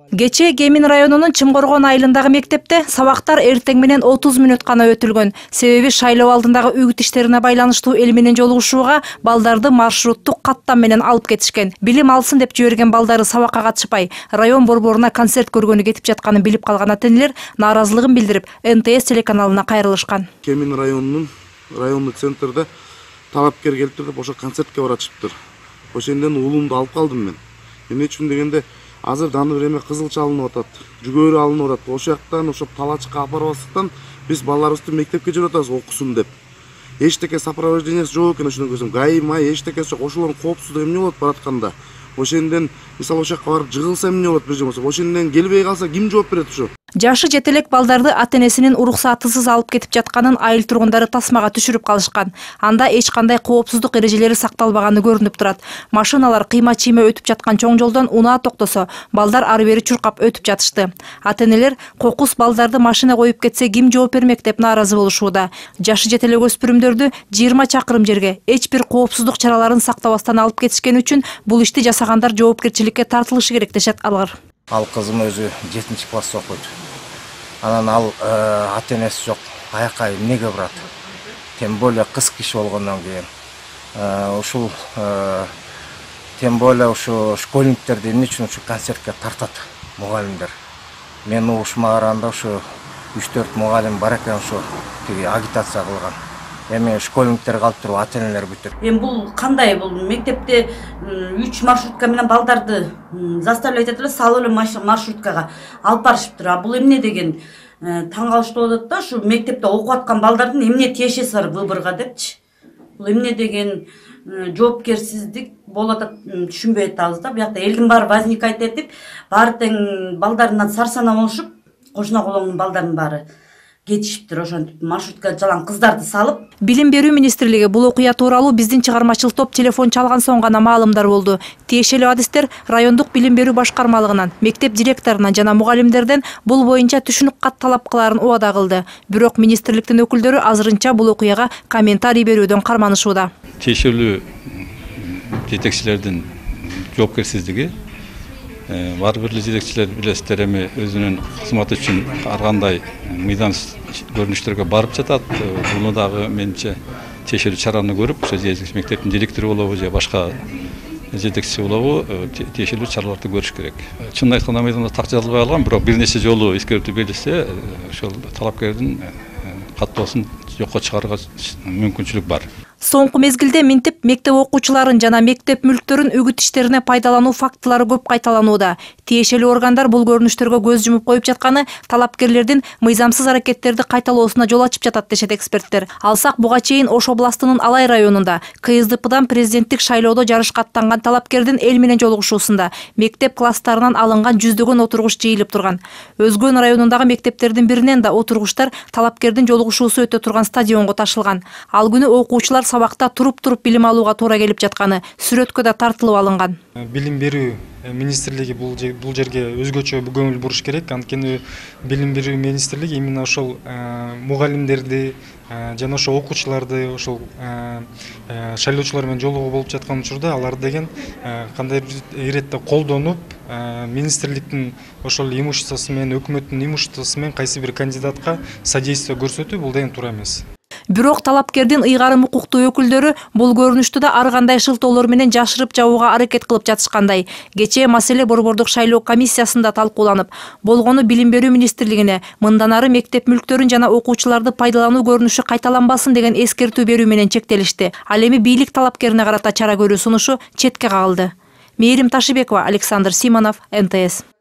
Кечээ Кемин районунун Чымкоргон айылындагы мектепте сабактар эртең менен 30 мүнөт гана өтүлгөн. Себеби шайлоо алдындагы үгүт иштерине байланыштуу эл менен жолугушууга балдарды маршруттук каттам менен алып кетишкен. Билим алсын деп жиберген балдары сабакка катышпай, район борборуна концерт көргөнү кетип жатканын билип калган ата-энелер нааразылыгын билдирип, НТС телеканалына кайрылышкан. Кемин райондук центрде талапкер келип туруп ошо концертке баратышыптыр. Ошондон уулумду алып калдым мен. Эмне үчүн дегенде азыр даны время кызыл чалынып атат, жүгөрү алынып атат. Ошол жактан ошо талачка апарбастыктан биз балдарыбызды мектепке жиберип атабыз окусун деп. Эчтеке сопровождениеси жок экен, ошондон көрсөм гаймай эчтекеси жок. Ошолордун коопсуздугу эмне болот баратканда? Ошондон мисалы ошол жака барып жыгылса эмне болот бир жолу? Ошондон келбей калса ким жооп берет ошо? Жашы жетелек балдарды ата-энесинин уруксатысыз алып кетип жатканын айыл тургундары тасмага түшүрүп калышкан. Анда эч кандай коопсуздук эрежелери сакталбаганы көрүнүп турат. Машиналар кыйма-чийме өтүп жаткан чоң жолдон унаа токтосо, балдар ары бери чуркап өтүп жатышты. Ата-энелер кокус балдарды машина коюп кетсе ким жооп бермек деп нааразы болушууда. Жашы жетелек өспүрүмдөрдү 20 чакырым жерге эч бир коопсуздук чараларын сактабастан алып кетишкен үчүн бул ишти жасагандар жоопкерчиликке тартылышы керек дешет алар. Ал кызым өзү 7-классты окуйт. Анан ал ата-энеси жок, аякка эмнеге барат? Тем более кыз киши болгондон кийин. Ушул тем более ушу школьниктерди эмне үчүн ушу концертке тартат мугалимдер? Мен угушума караганда ушу 3-4 мугалим бар экен, ушу агитация кылган. Эми школьниктер калып туруп ата-энелер бүтүп. Эми бул кандай? Бул мектепте 3 маршрутка менен балдарды заставлять этип салып эле маршруткага алып барышыптыр. А бул эмне деген таң калыштуу болот да, ушу мектепте окуп аткан балдардын эмне тиешеси бар выборга депчи. Бул эмне деген жоопкерсиздик болуп атат, түшүнбөй атабыз да. Биякта элдин баары возникать этип, баары тең балдарынан сарсана болушуп, кошуна колоңдун балдарынын баары кетишиптир, ошентип маршрутка жалаң кыздарды салып. Билим берүү министрлиги бул окуя тууралуу биздин чыгармачыл топ телефон чалган соң гана маалымдар болду. Тиешелүү адистер райондук билим берүү башкармалыгынан, мектеп директорунан жана мугалимдерден бул боюнча түшүнүк кат талап кыларын убада кылды. Бирок министрликтин өкүлдөрү азырынча бул окуяга комментарий берүүдөн карманышууда. Тиешелүү жетекчилердин жоопкерсиздиги бар бир жетекчилер билесиздер, эми өзүнүн кызматы үчүн ар кандай мыйдан көрүнүштөргө барып жатат. Буну дагы менимче тиешелүү чараны көрүп, ошо мектептин директору болобу же башка жетекчиси болобу, тиешелүү чараларды көрүш керек. Чынын айтканда мыйзамда так жазылбай калган, бирок бир нече жолу эскертүү берилсе, ошол талапкердин каттоосун жокко чыгарууга мүмкүнчүлүк бар. Соңку мезгилде минтип мектеп окуучуларын жана мектеп мүлктөрүн үгүт иштерине пайдалануу фактылары көп кайталанууда. Тиешелүү органдар бул көрүнүштөргө көз жумуп коюп жатканы талапкерлердин мыйзамсыз аракеттерди кайталоосуна жол ачып жатат дешет эксперттер. Алсак буга чейин Ош областынын Алай районунда КСДПдан президенттик шайлоодо жарышка аттанган талапкердин эл менен жолугушуусунда мектеп класстарынан алынган жүздөгөн отургуч жыйылып турган. Өзгөн районундагы мектептердин биринен да отургучтар талапкердин жолугушуусу өтө турган стадионго ташылган. Ал күнү окуучулар сабакта туруп билим алууга туура келип жатканы сүрөткө да тартылып алынган. Билим берүү министрлиги бул жерге өзгөчө көңүл буруш керек. Анткени билим берүү министрлиги именно ошол мугалимдерди жана ошо окуучуларды ошол шайлоочулар менен жолугуу болуп жаткан учурда алар деген кандай бир иретте колдонуп, министрликтин ошол имуществосу менен, өкмөттүн имуществосу менен кайсы бир кандидатка содействие көрсөтүү бул деген туура эмес. Бирок талапкердин ыйгарым укуктуу өкүлдөрү бул көрүнүштү да ар кандай шылтоолор менен жашырып жабууга аракет кылып жатышкандай. Кечээ маселе борбордук шайлоо комиссиясында талкууланып, болгону билим берүү министрлигине мындан ары мектеп мүлктөрүн жана окуучуларды пайдалануу көрүнүшү кайталанбасын деген эскертүү берүү менен чектелишти. Ал эми бийлик талапкерине карата чара көрүү сунушу четке кагылды. Мээрим Ташибекова, Александр Симонов, НТС.